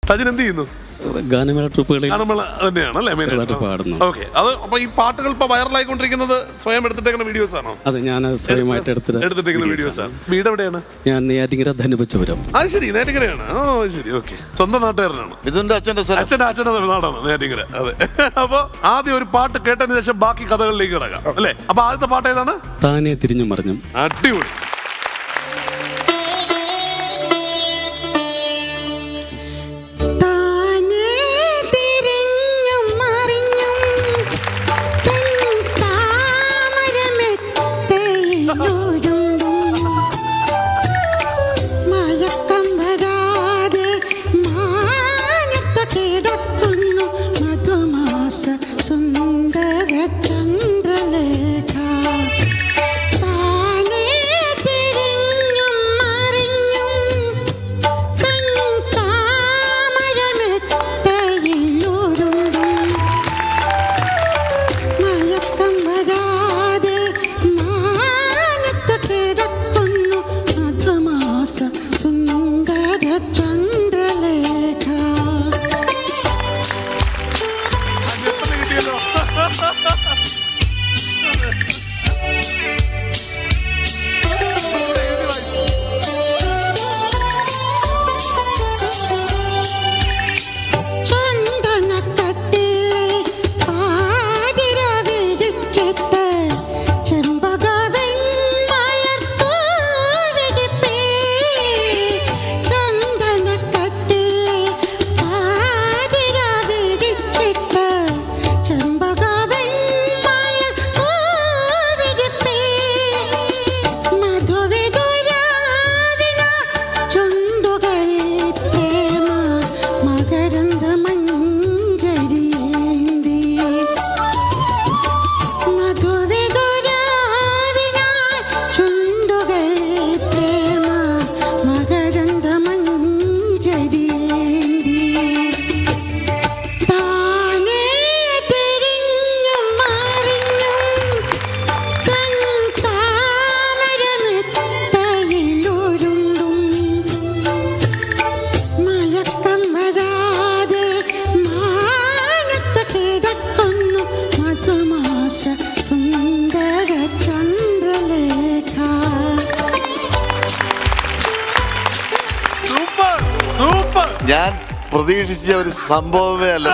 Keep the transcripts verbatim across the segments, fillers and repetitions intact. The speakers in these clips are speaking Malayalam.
സജിൻ എന്ത് ചെയ്യുന്നു? ഗാനമേള ട്രൂപ്പുകളിൽ ഗാനമേള തന്നെയാണ് അല്ലേ പാടുന്നു. ഓക്കെ. അത് അപ്പൊ ഈ പാട്ടുകൾ ഇപ്പൊ വൈറലായിക്കൊണ്ടിരിക്കുന്നത് സ്വയം എടുത്തിട്ടേക്കുന്ന വീഡിയോസ് ആണോ? അതെ, ഞാൻ സ്വയമായിട്ട് എടുത്തിട്ടേക്കുന്ന വീഡിയോസ് ആണ്. വീട് എവിടെയാണ്? ഞാൻ നെയ്യാറ്റിൻകര ധനുപച്ചപുരം. അത് ശരി, നെയ്യാറ്റിൻകരയാണ്. ഓ ശരി, ഓക്കെ. സ്വന്തം നാട്ടുകാരനാണ്. ഇതിന്റെ അച്ഛന്റെ അച്ഛന്റെ അച്ഛന്റെ നാടാണ് നെയ്യാറ്റിൻകര. അതെ. അപ്പൊ ആദ്യം ഒരു പാട്ട് കേട്ടതിന് ശേഷം ബാക്കി കഥകളിലേക്ക് കിടക്കാം അല്ലേ? അപ്പൊ ആദ്യത്തെ പാട്ട് ഏതാണ്? താനെ തിരിഞ്ഞു മറിഞ്ഞും. അടിപൊളി. ഞാൻ പ്രതീക്ഷിച്ച ഒരു സംഭവമേ അല്ല.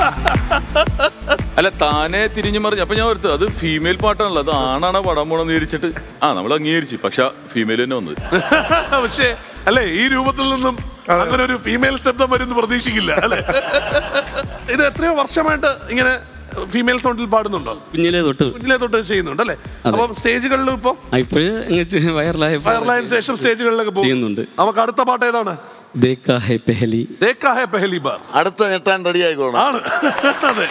അല്ല, താനെ തിരിഞ്ഞു മറിഞ്ഞു. അപ്പൊ ഞാൻ ഓർത്തു അത് ഫീമെയിൽ പാട്ടാണല്ലോ, അത് ആണാണ് പടം പോണെന്ന് വിചാരിച്ചിട്ട് ആ നമ്മൾ അംഗീകരിച്ചു. പക്ഷെ ഫീമെയിൽ തന്നെ വന്നത്. പക്ഷേ അല്ലെ, ഈ രൂപത്തിൽ നിന്നും അങ്ങനെ ഒരു ഫീമെയിൽ ശബ്ദം വരുന്ന പ്രതീക്ഷിക്കില്ല അല്ലെ. ഇത് എത്രയോ വർഷമായിട്ട് ഇങ്ങനെ ഫീമെയിൽ സൗണ്ടിൽ പാടുന്നുണ്ടോ? കുഞ്ഞിലേ തൊട്ട് കുഞ്ഞിലേ തൊട്ട് ചെയ്യുന്നുണ്ട് അല്ലേ? അപ്പം സ്റ്റേജുകളിലും ഇപ്പൊ വൈറലായതിനു ശേഷം സ്റ്റേജുകളിലൊക്കെ ചെയ്യുന്നുണ്ട്. നമുക്ക് അടുത്ത പാട്ട് ഏതാണ്? देखा है पहली देखा है पहली बार. അടുത്ത ഞെട്ടാൻ റെഡി ആയിക്കോണം. ആണ്. അതെ.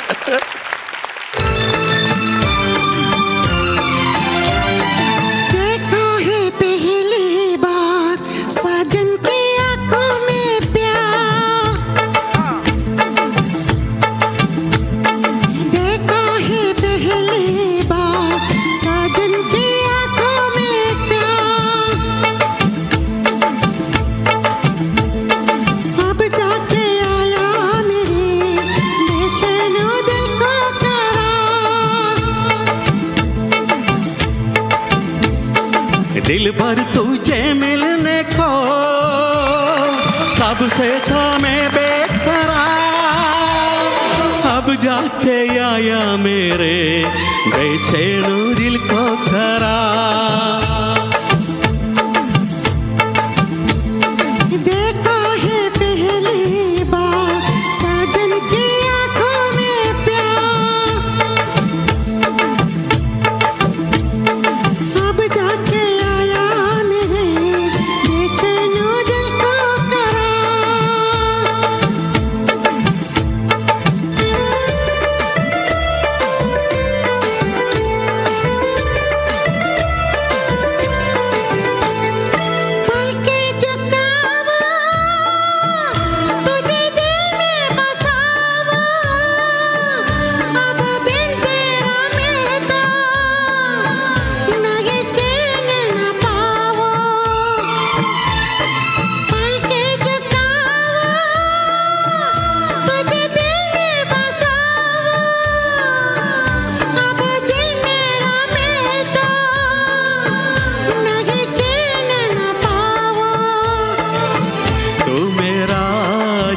देखा है पहली बार साजन की आंखों में प्यार. देखा है पहली बार साजन की आंखों में प्यार. अब जाके आया मेरे बेचैन दिल को करार. दिल भर तुझे मिलने को कब से था मैं बेकरार. अब जाके आया मेरे बेचैन दिल को करार. देखा है पहली बार साजन की आंखों में प्यार. अब जाके आया मेरे बेचैन दिल को करार.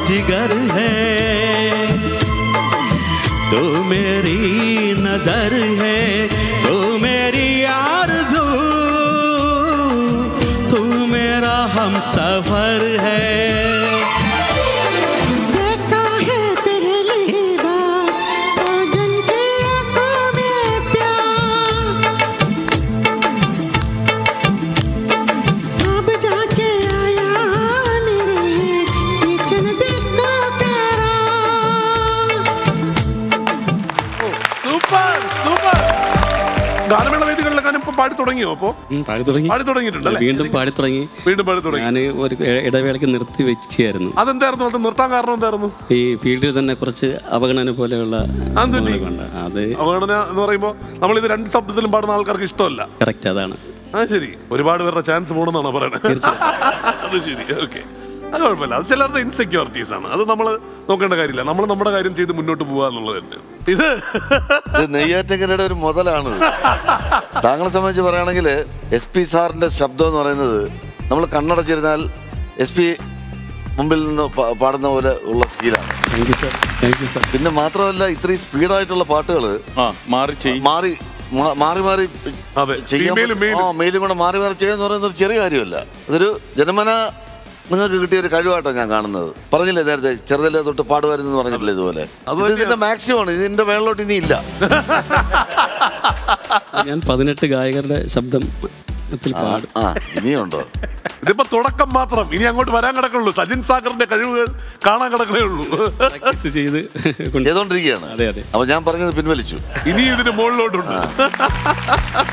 जिगर है, तू मेरी नजर है, तू मेरी आरज़ू, तू मेरा हम सफर है। देखा है पहली बार सजन की आंखों में प्यार, अब जाके आया मेरे किचन देखो तेरा। Super super. ഗാനമേള വേദികളിലൊക്കെ ഇപ്പൊ പാടി തുടങ്ങിയോ? അപ്പോ ഉം, പാടി തുടങ്ങി പാടി തുടങ്ങിയിട്ടുണ്ടല്ലേ? വീണ്ടും പാടി തുടങ്ങി. വീണ്ടും പാടി തുടങ്ങി. ഞാൻ ഒരു ഇ- ഇടവേളയ്ക്ക് നിർത്തി വെക്കുകയായിരുന്നു. അതെന്തായിരുന്നു? അത് നിർത്താൻ കാരണം എന്തായിരുന്നു? ഈ ഫീൽഡിൽ തന്നെ കുറച്ച് അവഗണന പോലെയുള്ള അതെന്തുപറ്റി? സംഭവങ്ങളുണ്ട്. അത് അവഗണന എന്ന് പറയുമ്പോ നമ്മളിത് രണ്ട് ശബ്ദത്തിലും പാടുന്ന ആൾക്കാർക്ക് ഇഷ്ടമല്ല. കറക്റ്റ്, അതാണ്. ആ ശരി, ഒരുപാട് പേരുടെ ചാൻസ് പോണെന്നാണ് പറയണത്. അത് ശരി, ഓക്കെ, അത് കുഴപ്പമില്ല. അത് ചിലരുടെ ഇൻസെക്യൂരിറ്റീസ് ആണ്. അത് നമ്മൾ നോക്കേണ്ട കാര്യമില്ല. നമ്മൾ നമ്മുടെ കാര്യം ചെയ്ത് മുന്നോട്ട് പോകുക എന്നുള്ളത് തന്നെ. ഇത് ഇത് നെയ്യാറ്റിൻകരയുടെ ഒരു മുതലാണ്. താങ്കളെ സംബന്ധിച്ച് പറയുകയാണെങ്കിൽ എസ് പി സാറിന്റെ ശബ്ദം എന്ന് പറയുന്നത് നമ്മൾ കണ്ണടച്ചിരുന്നാൽ എസ് പി മുമ്പിൽ നിന്ന് പ- പാടുന്ന പോലെ ഉള്ള ഫീലാണ്. Thank you sir, thank you sir. പിന്നെ മാത്രമല്ല ഇത്രയും സ്പീഡായിട്ടുള്ള പാട്ടുകൾ ആ മാറി ചെയ്യും. മാറി മാ- മാറി മാറി അതെ, ചെയ്യാൻ female ഉം male ഉം. ആ മെയിലും കൂടെ മാറി മാറി ചെയ്യുക എന്ന് പറയുന്നത് ഒരു ചെറിയ കാര്യമല്ല. അതൊരു ജന്മന നിങ്ങൾക്ക് കിട്ടിയ ഒരു കഴിവായിട്ടാണ് ഞാൻ കാണുന്നത്. പറഞ്ഞില്ലേ നേരത്തെ ചെറുതല്ലേ തൊട്ട് പാടുമായിരുന്നു എന്ന് പറഞ്ഞിട്ടില്ല ഇതുപോലെ. ഇത് ഇതിന്റെ മാക്സിമം ആണ്. ഇതിന്റെ മേളിലോട്ട് ഇനി ഇല്ല. ഞാൻ പതിനെട്ട് ഗായകരുടെ ശബ്ദം പാടും. ആ ഇനിയുണ്ടോ? ഇതിപ്പോ തുടക്കം മാത്രം. ഇനി അങ്ങോട്ട് വരാൻ കിടക്കുള്ളൂ. സജിൻ സാഗറിന്റെ കഴിവുകൾ കാണാൻ കിടക്കണേ ഉള്ളൂ. പ്രാക്ടീസ് ചെയ്ത് കൊണ്ട് ചെയ്തോണ്ടിരിക്കുകയാണ്. അതെ അതെ അപ്പൊ ഞാൻ പറഞ്ഞത് പിൻവലിച്ചു. ഇനി ഇതിന് മുകളിലോട്ടുണ്ട്.